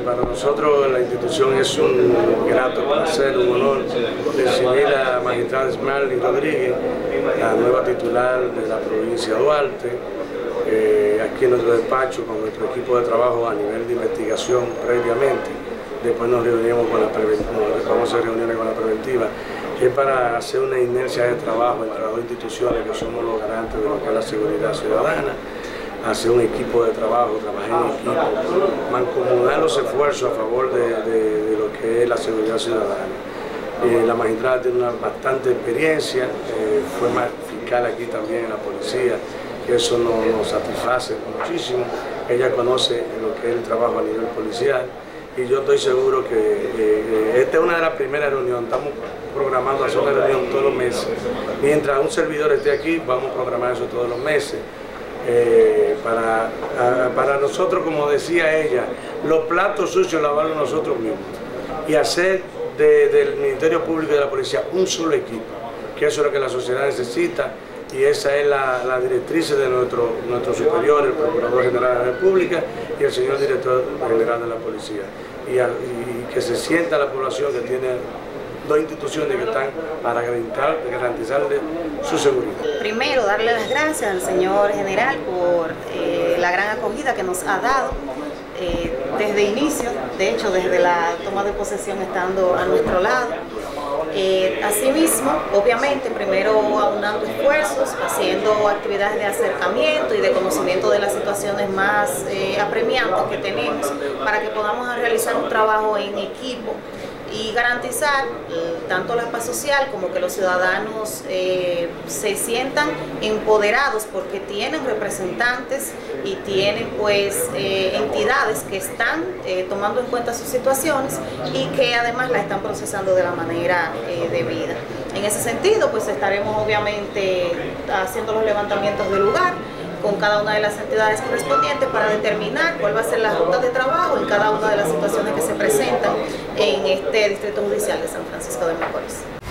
Para nosotros la institución es un grato placer, un honor recibir a la magistrada Esmeralda Rodríguez, la nueva titular de la provincia de Duarte, aquí en nuestro despacho con nuestro equipo de trabajo a nivel de investigación previamente. Después nos reunimos con vamos a hacer reuniones con la preventiva, que es para hacer una inercia de trabajo entre las dos instituciones que somos los garantes de lo que es la seguridad ciudadana, hacer un equipo de trabajo, trabajar en equipo, mancomunar los esfuerzos a favor de lo que es la seguridad ciudadana. La magistrada tiene una bastante experiencia, fue fiscal aquí también en la policía, que eso nos satisface muchísimo. Ella conoce lo que es el trabajo a nivel policial y yo estoy seguro que esta es una de las primeras reuniones. Estamos programando hacer una reunión todos los meses. Mientras un servidor esté aquí, vamos a programar eso todos los meses. Para nosotros, como decía ella, los platos sucios lavarlos nosotros mismos y hacer del Ministerio Público y de la Policía un solo equipo, que eso es lo que la sociedad necesita y esa es la directriz de nuestro superior, el Procurador General de la República y el señor Director General de la Policía, y que se sienta la población que tiene dos instituciones que están para garantizarle su seguridad. Primero, darle las gracias al señor general por la gran acogida que nos ha dado desde inicio, de hecho desde la toma de posesión estando a nuestro lado. Asimismo, obviamente, primero aunando esfuerzos, haciendo actividades de acercamiento y de conocimiento de las situaciones más apremiantes que tenemos para que podamos realizar un trabajo en equipo y garantizar tanto la paz social como que los ciudadanos se sientan empoderados porque tienen representantes y tienen pues entidades que están tomando en cuenta sus situaciones y que además las están procesando de la manera debida. En ese sentido pues estaremos obviamente haciendo los levantamientos del lugar con cada una de las entidades correspondientes para determinar cuál va a ser la ruta de trabajo en cada una de las situaciones que se presentan en este Distrito Judicial de San Francisco de Macorís.